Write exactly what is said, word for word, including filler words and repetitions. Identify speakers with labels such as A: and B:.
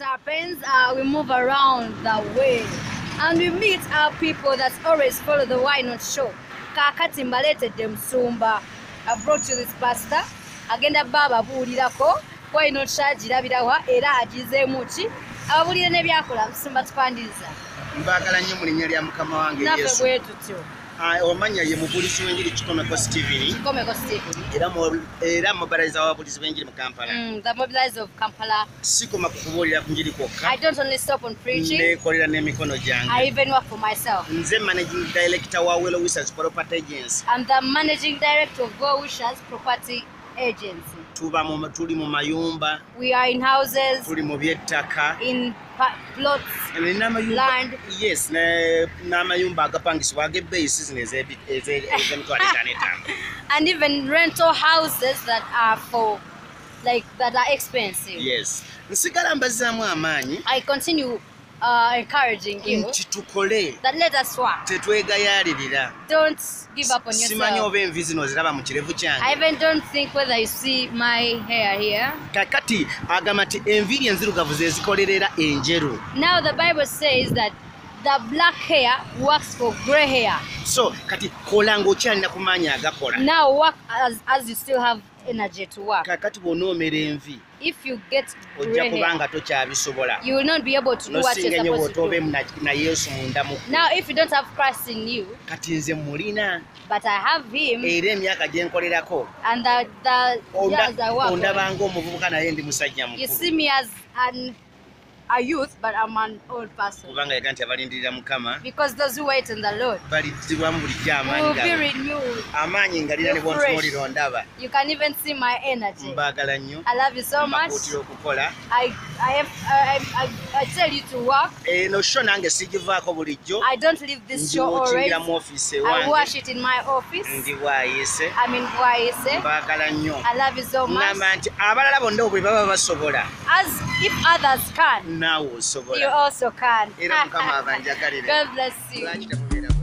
A: happens, uh, we move around the way and we meet our people that always follow the Why Not show. Kakati mbaletedde musumba. I brought you this pastor. Agenda baba buulirako Why Not shagirabirawa era agizeemu ki ababulira ne byakola musumba tupandiriza.
B: Mbagala nnyo mu linnya lya Mukama wange Yesu.
A: Naffe bwe tutyo.
B: Ah, omanya ye mubulizi w'enjiri Kikomeko Steven.
A: Kikomeko Steven.
B: Era mu era mobilizer w'ababulizi b'enjiri mu Kampala.
A: Mm, the mobilizer of Kampala.
B: Sikoma kukubuulira ku njiri kwokka.
A: I don't only stop on preaching.
B: Neekolera n'emikono gyange.
A: I even work for myself.
B: Nze managing director wa Well Wishers Property Agency.
A: I'm the managing director of Well Wishers Property Agency.
B: Tuba mu tuli mu mayumba.
A: We are in houses.
B: Tuli mu byettaka.
A: In plots. Land.
B: Yes, ne n'amayumba agapangisibwa ag'ebbeeyi zino ez'emitwalo etaano etaano.
A: And even rental houses that are for like that are expensive.
B: Yes. Nsigala mbazaamu amaanyi.
A: I continue uh, encouraging you
B: that
A: let us work.
B: Tetwegayaalirira.
A: Don't give up on yourself.
B: Simanyi oba envi zino ziraba mu kirevu kyange.
A: I even don't think whether you see my hair here.
B: Kakati agamba nti enviiri enzirugavu ze zikolerera enjeru.
A: Now the Bible says that the black hair works for grey hair.
B: So kati kola ng'okyalina ku maanyi agakola.
A: Now work as, as you still have energy to work.
B: Kakati bw'onoomera envi.
A: If you get
B: ojja kubanga tokyabisobola.
A: You will not be able to do what you're supposed to do.
B: Na Yesu munda mu.
A: Now if you don't have Christ in you,
B: kati nze mulina.
A: But I have him.
B: Era emyaka gye nkolerako.
A: And the, the years I work.
B: Ondabanga omuvubuka naye ndi musajja mukulu.
A: You see me as an a youth, but I'm an old person.
B: Kubanga yaga nti abalindirira Mukama.
A: Because those who wait on the Lord
B: balizzibwamu bulijjo amaanyi
A: will be renewed.
B: Amaanyi ngalira ne bw'ontunuulira ondaba.
A: You can even see my energy.
B: Mbaagala nnyo.
A: I love you so much.
B: Mbakuutira okukola.
A: I, I, have, I, I, I tell you to work.
B: Eno show nange sigivaako bulijjo.
A: I don't leave this show always. I watch it in my office.
B: Ndi Bwayise.
A: I'm in Bwayise.
B: Mbaagala nnyo.
A: I love you so much.
B: Ngamba nti abalala bonna bwe baba basobola.
A: As if others can.
B: Naawe osobola.
A: You also can.
B: Era Mukama abanjagalire.
A: God bless you.